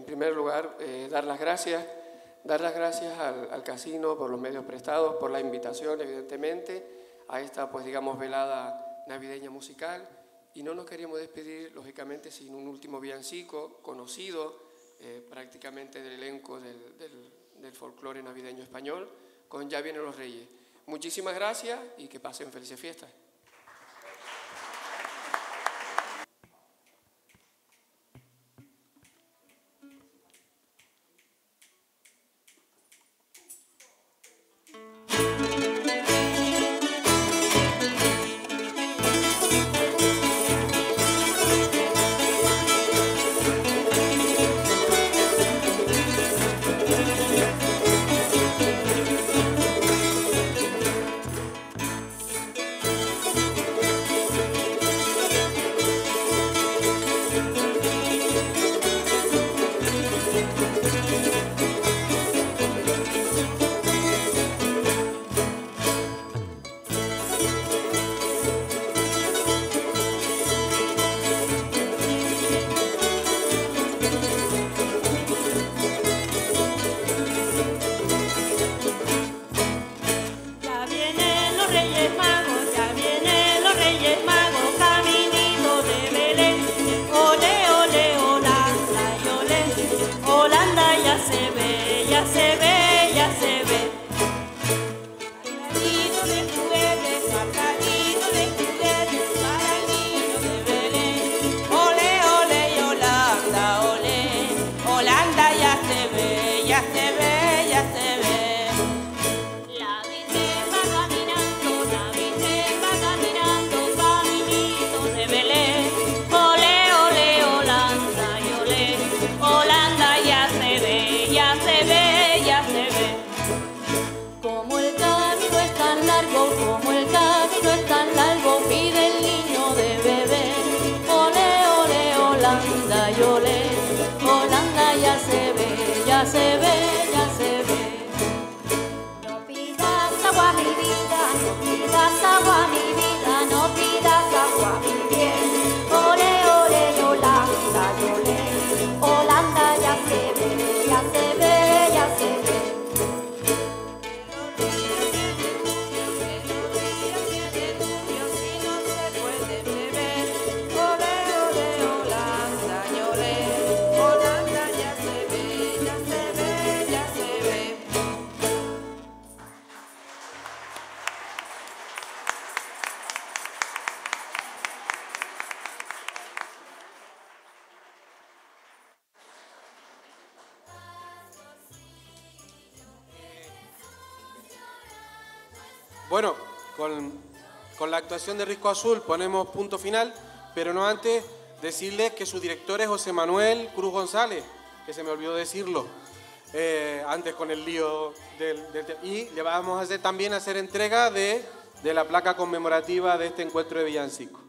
primer lugar, eh, dar las gracias, dar las gracias al, al casino por los medios prestados, por la invitación, evidentemente, a esta, pues digamos, velada navideña musical. Y no nos queríamos despedir, lógicamente, sin un último villancico conocido eh, prácticamente del elenco del, del, del folclore navideño español, con Ya vienen los Reyes. Muchísimas gracias y que pasen felices fiestas. Bueno, con, con la actuación de Risco Azul ponemos punto final, pero no antes decirles que su director es José Manuel Cruz González, que se me olvidó decirlo eh, antes con el lío del, del... Y le vamos a hacer también hacer entrega de, de la placa conmemorativa de este encuentro de villancico.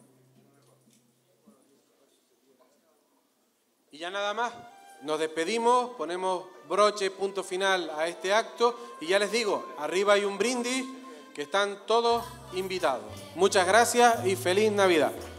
Y ya nada más, nos despedimos, ponemos broche, punto final a este acto y ya les digo, arriba hay un brindis que están todos invitados. Muchas gracias y feliz Navidad.